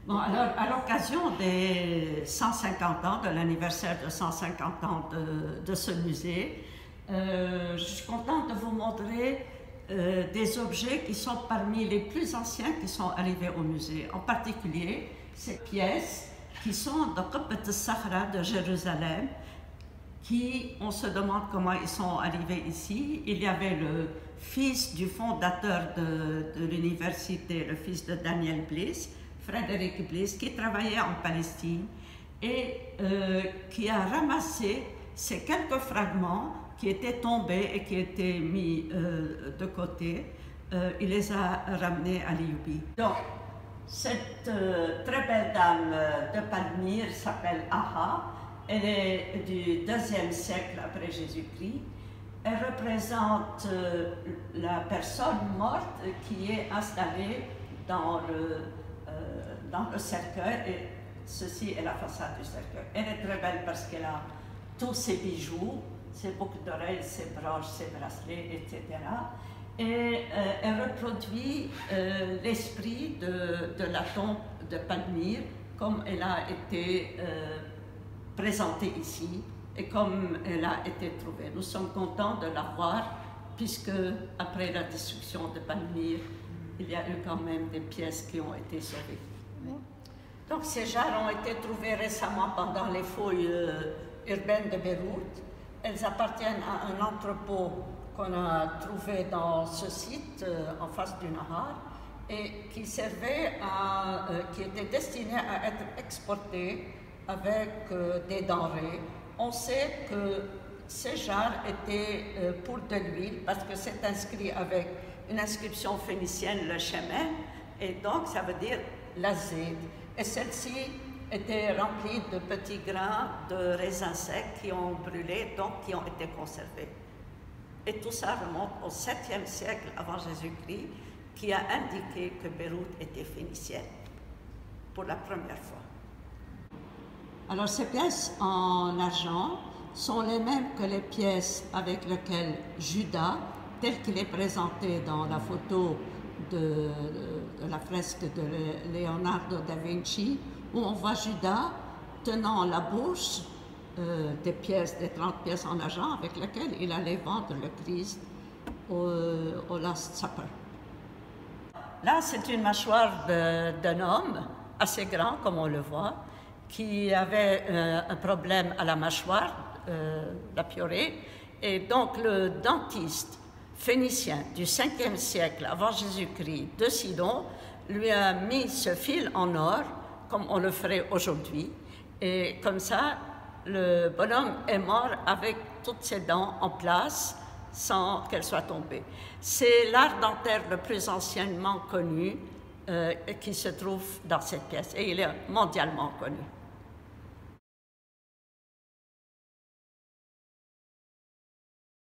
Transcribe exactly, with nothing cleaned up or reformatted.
Bon, alors, à l'occasion des cent cinquante ans, de l'anniversaire de cent cinquante ans de, de ce musée, euh, je suis contente de vous montrer euh, des objets qui sont parmi les plus anciens qui sont arrivés au musée. En particulier, ces pièces qui sont de Qubbat al-Sahra de Jérusalem, qui, on se demande comment ils sont arrivés ici. Il y avait le fils du fondateur de, de l'université, le fils de Daniel Bliss, Frédéric Bliss, qui travaillait en Palestine et euh, qui a ramassé ces quelques fragments qui étaient tombés et qui étaient mis euh, de côté. Euh, il les a ramenés à l'Ayyubi. Donc, cette euh, très belle dame de Palmyre s'appelle Aha. Elle est du deuxième siècle après Jésus-Christ. Elle représente euh, la personne morte qui est installée dans le, euh, dans le cercueil. Et ceci est la façade du cercueil. Elle est très belle parce qu'elle a tous ses bijoux, ses boucles d'oreilles, ses broches, ses bracelets, et cetera. Et euh, elle reproduit euh, l'esprit de, de la tombe de Palmyre comme elle a été euh, présentée ici et comme elle a été trouvée. Nous sommes contents de la voir puisque après la destruction de Palmyre, il y a eu quand même des pièces qui ont été sauvées. Donc ces jarres ont été trouvées récemment pendant les fouilles euh, urbaines de Beyrouth. Elles appartiennent à un entrepôt qu'on a trouvé dans ce site euh, en face du Nahar et qui servait à, euh, qui était destiné à être exporté avec euh, des denrées. On sait que ces jarres étaient euh, pour de l'huile parce que c'est inscrit avec une inscription phénicienne, le shemen, et donc ça veut dire l'azide. Et celle-ci était remplie de petits grains de raisins secs qui ont brûlé, donc qui ont été conservés. Et tout ça remonte au septième siècle avant Jésus-Christ, qui a indiqué que Beyrouth était phénicienne pour la première fois. Alors ces pièces en argent sont les mêmes que les pièces avec lesquelles Judas, tel qu'il est présenté dans la photo de, de la fresque de Leonardo da Vinci, où on voit Judas tenant la bourse euh, des pièces, des trente pièces en argent avec lesquelles il allait vendre le Christ au, au Last Supper. Là, c'est une mâchoire d'un homme assez grand, comme on le voit, qui avait euh, un problème à la mâchoire, euh, la piorée, et donc le dentiste phénicien du cinquième siècle avant Jésus-Christ de Sidon lui a mis ce fil en or, comme on le ferait aujourd'hui, et comme ça, le bonhomme est mort avec toutes ses dents en place, sans qu'elles soient tombées. C'est l'art dentaire le plus anciennement connu euh, qui se trouve dans cette pièce, et il est mondialement connu.